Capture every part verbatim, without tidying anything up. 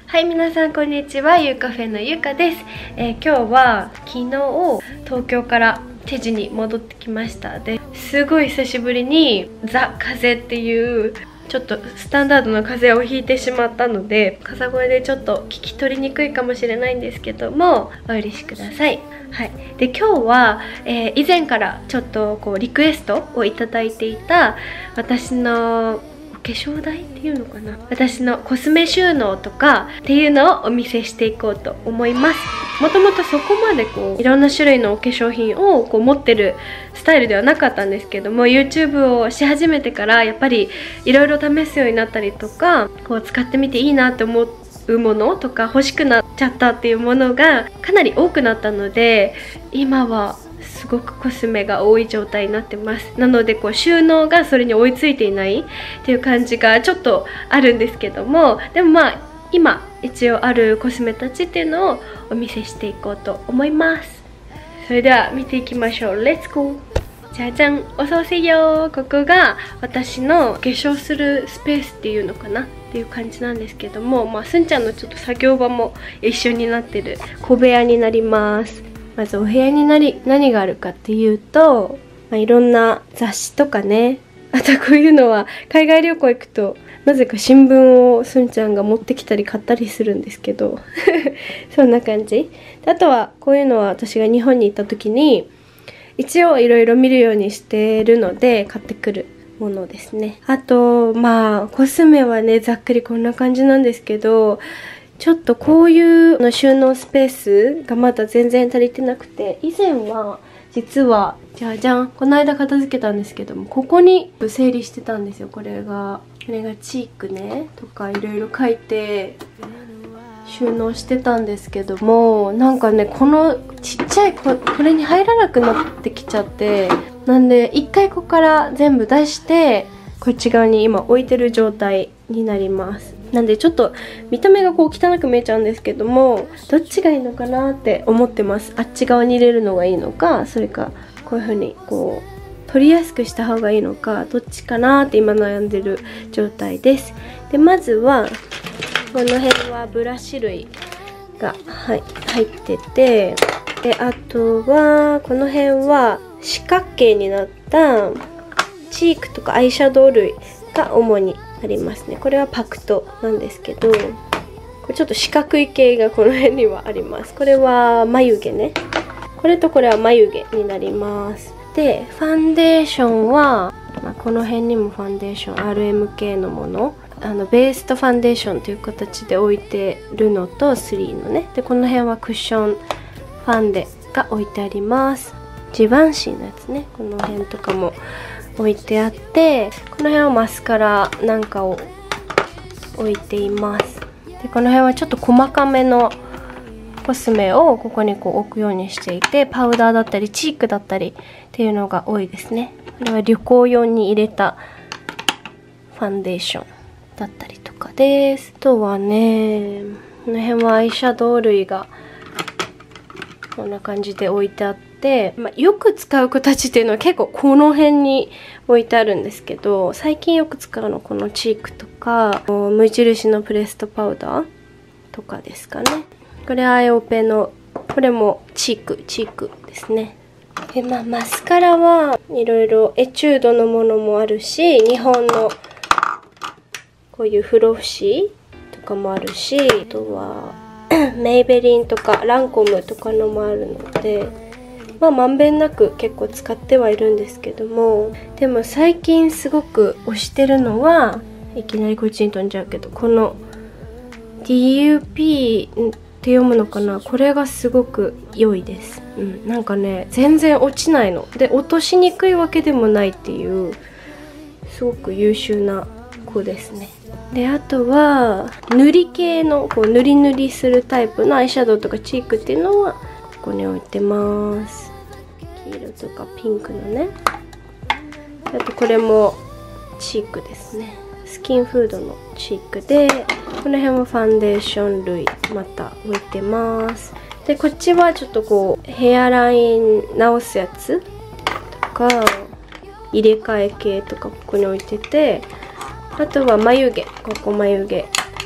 はい、皆さんこんにちは。ゆうカフェのゆうかです。えー、今日は昨日東京からテジに戻ってきました。ですごい久しぶりにザ・風っていうちょっとスタンダードな風邪をひいてしまったので、風声でちょっと聞き取りにくいかもしれないんですけども、お許しください。はい、で今日は、えー、以前からちょっとこうリクエストをいただいていた私のお化粧台っていうのかな、私のコスメ収納とかっていうのをお見せしていこうと思います。もともとそこまでこういろんな種類のお化粧品をこう持ってるスタイルではなかったんですけども、 YouTube をし始めてからやっぱりいろいろ試すようになったりとか、こう使ってみていいなって思うものとか欲しくなっちゃったっていうものがかなり多くなったので、今はすごくコスメが多い状態になってます。なのでこう収納がそれに追いついていないっていう感じがちょっとあるんですけども、でもまあ今一応あるコスメたちっていうのをお見せしていこうと思います。それでは見ていきましょう。レッツゴー。じゃじゃん、おそうせよ。ここが私の化粧するスペースっていうのかなっていう感じなんですけども、まあすんちゃんのちょっと作業場も一緒になってる小部屋になります。まずお部屋になり何があるかっていうと、まあ、いろんな雑誌とかね、あとこういうのは海外旅行行くとなぜか新聞をすんちゃんが持ってきたり買ったりするんですけどそんな感じで、あとはこういうのは私が日本に行った時に一応いろいろ見るようにしてるので買ってくるものですね。あとまあコスメはね、ざっくりこんな感じなんですけど、ちょっとこういうの収納スペースがまだ全然足りてなくて、以前は実はじゃじゃん、この間片付けたんですけども、ここに整理してたんですよ。これがこれがチークねとかいろいろ書いて収納してたんですけども、なんかねこのちっちゃい こ, これに入らなくなってきちゃって、なんで一回ここから全部出してこっち側に今置いてる状態になります。なんでちょっと見た目がこう汚く見えちゃうんですけども、どっちがいいのかなって思ってます。あっち側に入れるのがいいのか、それかこういう風にこう取りやすくした方がいいのか、どっちかなって今悩んでる状態です。でまずはこの辺はブラシ類が、はい、入ってて、であとはこの辺は四角形になったチークとかアイシャドウ類が主にありますね。これはパクトなんですけど、これちょっと四角い系がこの辺にはあります。これは眉毛ね。これとこれは眉毛になります。でファンデーションは、まあ、この辺にもファンデーション アールエムケー のもの、あのベースとファンデーションという形で置いてるのとスリーのね、でこの辺はクッションファンデが置いてあります。ジバンシーのやつね、この辺とかも置いてあって、この辺はマスカラなんかを置いています。でこの辺はちょっと細かめのコスメをここにこう置くようにしていて、パウダーだったりチークだったりっていうのが多いですね。これは旅行用に入れたファンデーションだったりとかです。あとはね、この辺はアイシャドウ類がこんな感じで置いてあって、まあ、よく使う形っていうのは結構この辺に置いてあるんですけど、最近よく使うのこのチークとか無印のプレストパウダーとかですかね。これアイオペの、これもチークチークですね。でまあマスカラはいろいろエチュードのものもあるし、日本のこういうフロフシーとかもあるし、あとはメイベリンとかランコムとかのもあるので、まあまんべんなく結構使ってはいるんですけども、でも最近すごく推してるのは、いきなりこっちに飛んじゃうけど、この ディーユーピー って読むのかな、これがすごく良いです。うん、なんかね全然落ちないので、落としにくいわけでもないっていうすごく優秀な子ですね。であとは塗り系のこう塗り塗りするタイプのアイシャドウとかチークっていうのはここに置いてます。黄色とかピンクのね。あとこれもチークですね。スキンフードのチークで、この辺もファンデーション類また置いてます。でこっちはちょっとこうヘアライン直すやつとか入れ替え系とかここに置いてて、あとは眉毛、ここ眉毛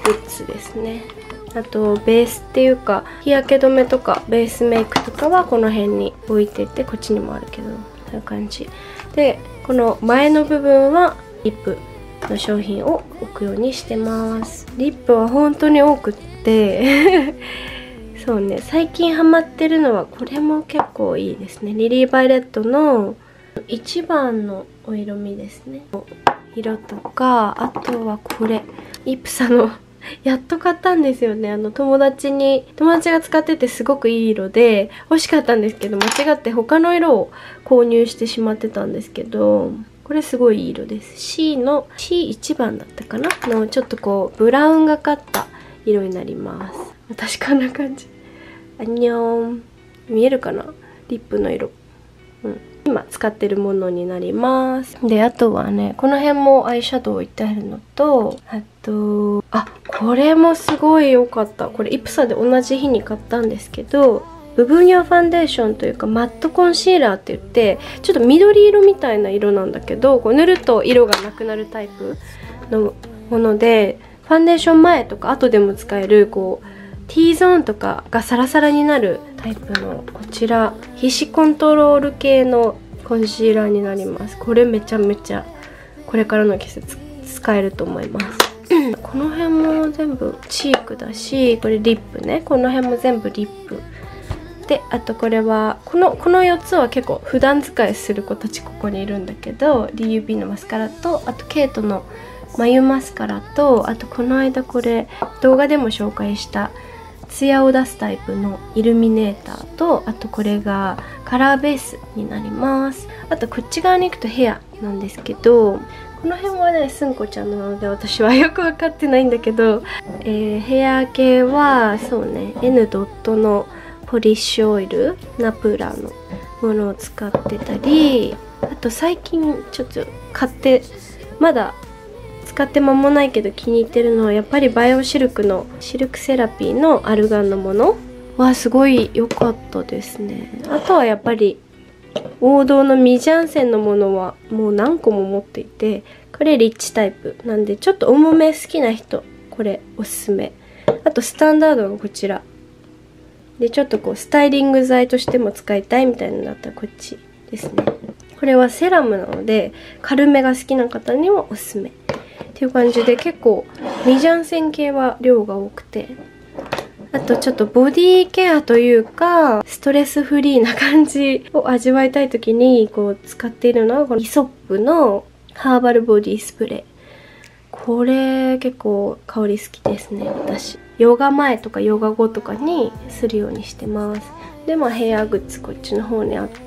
グッズですね。あとベースっていうか日焼け止めとかベースメイクとかはこの辺に置いてて、こっちにもあるけどそういう感じで、この前の部分はリップの商品を置くようにしてます。リップは本当に多くってそうね、最近ハマってるのはこれも結構いいですね。リリー・バイレットの一番のお色味ですね。色とか、あとはこれイプサのやっと買ったんですよね。あの友達に友達が使っててすごくいい色で欲しかったんですけど、間違って他の色を購入してしまってたんですけど、これすごいいい色です。 C の シーいち 番だったかなのちょっとこうブラウンがかった色になります。私こんな感じ。あにょーん、見えるかな、リップの色。うん、今使ってるものになります。で、あとはね、この辺もアイシャドウ置いてあるのと、あと、あ、これもすごい良かった。これイプサで同じ日に買ったんですけど、部分用ファンデーションというかマットコンシーラーって言って、ちょっと緑色みたいな色なんだけど、こう塗ると色がなくなるタイプのもので、ファンデーション前とか後でも使えるこう T ゾーンとかがサラサラになるタイプの、こちら皮脂コントロール系のコンシーラーになります。これめちゃめちゃこれからの季節使えると思いますこの辺も全部チークだし、これリップね、この辺も全部リップで、あとこれはこのこのよっつは結構普段使いする子たちここにいるんだけど、 ディーユービー のマスカラと、あとケイトの眉マスカラと、あとこの間これ動画でも紹介したツヤを出すタイプのイルミネーターと、あとこれがカラーベースになります。あとこっち側に行くとヘアなんですけど、この辺はねすんこちゃんなので私はよく分かってないんだけど、えー、ヘア系はそうね N ドットのポリッシュオイルナプラのものを使ってたり、あと最近ちょっと買ってまだ使って間もないけど気に入ってるのはやっぱりバイオシルクのシルクセラピーのアルガンのものはすごい良かったですね。あとはやっぱり王道のミジャンセンのものはもう何個も持っていて、これリッチタイプなんでちょっと重め好きな人これおすすめ。あとスタンダードがこちらで、ちょっとこうスタイリング剤としても使いたいみたいになったらこっちですね。これはセラムなので軽めが好きな方にはおすすめっていう感じで、結構ミジャンセン系は量が多くて、あとちょっとボディケアというかストレスフリーな感じを味わいたい時にこう使っているのはこのイソップのハーバルボディスプレー。これ結構香り好きですね。私ヨガ前とかヨガ後とかにするようにしてます。でまあヘアグッズこっちの方にあって、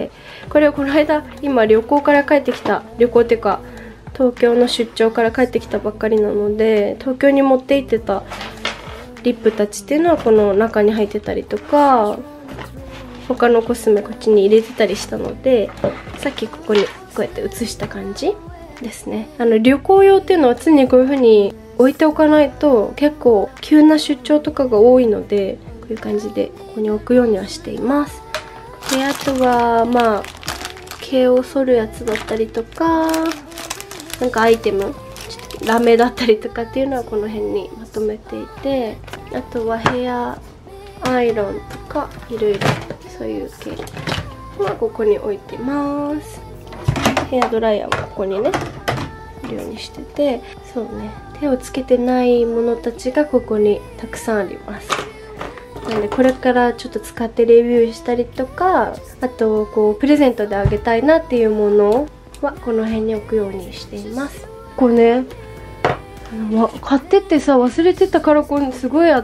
これをこの間今旅行から帰ってきた、旅行っていうか東京の出張から帰ってきたばっかりなので、東京に持って行ってたリップたちっていうのはこの中に入ってたりとか、他のコスメこっちに入れてたりしたので、さっきここにこうやって写した感じですね。あの旅行用っていうのは常にこういう風に置いておかないと結構急な出張とかが多いので、こういう感じでここに置くようにはしています。であとはまあ毛を剃るやつだったりとか、なんかアイテムちょっとラメだったりとかっていうのはこの辺にまとめていて、あとはヘアアイロンとかいろいろそういう系はここに置いてます。ヘアドライヤーはここにねいるようにしてて、そうね、手をつけてないものたちがここにたくさんあります。なのでこれからちょっと使ってレビューしたりとか、あとこうプレゼントであげたいなっていうものはこの辺に置くようにしています。これね、買ってってさ忘れてたカラコンすごいあって、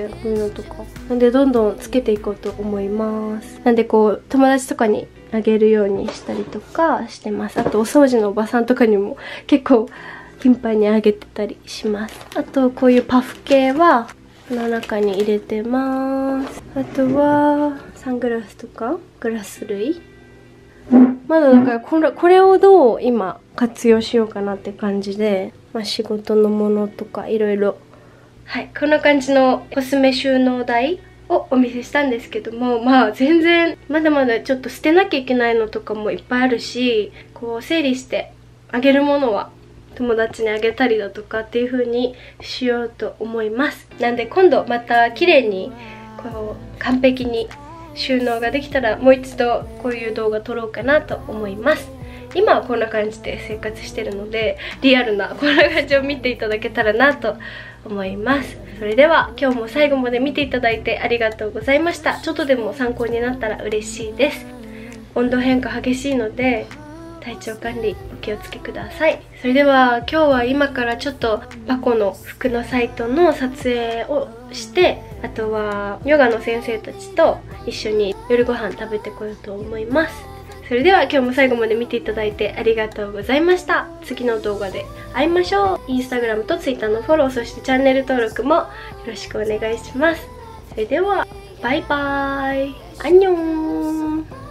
こういうのとかなんでどんどんつけていこうと思います。なんでこう友達とかにあげるようにしたりとかしてます。あとお掃除のおばさんとかにも結構頻繁にあげてたりします。あとこういうパフ系はこの中に入れてます。あとはサングラスとかグラス類、まだだからこれ、これをどう今活用しようかなって感じで、まあ、仕事のものとかいろいろ、はい、こんな感じのコスメ収納台をお見せしたんですけども、まあ全然まだまだちょっと捨てなきゃいけないのとかもいっぱいあるし、こう整理してあげるものは友達にあげたりだとかっていう風にしようと思います。なんで今度また綺麗にこう完璧に収納ができたらもう一度こういう動画撮ろうかなと思います。今はこんな感じで生活してるので、リアルなこんな感じを見ていただけたらなと思います。それでは今日も最後まで見ていただいてありがとうございました。ちょっとでも参考になったら嬉しいです。温度変化激しいので体調管理お気をつけください。それでは今日は今からちょっとバコの服のサイトの撮影をして、あとはヨガの先生たちと一緒に夜ご飯食べてこようと思います。それでは今日も最後まで見ていただいてありがとうございました。次の動画で会いましょう。インスタグラムとツイッターのフォロー、そしてチャンネル登録もよろしくお願いします。それではバイバーイ。アンニョン。